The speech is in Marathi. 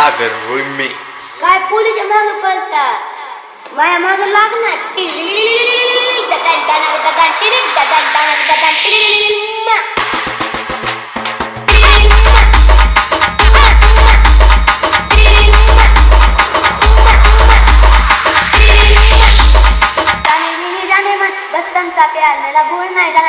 Nagan remix. काय पोलीच्या मागे पळतात माया मागे लागणार बस त्यांचा प्यार मला भूल नाही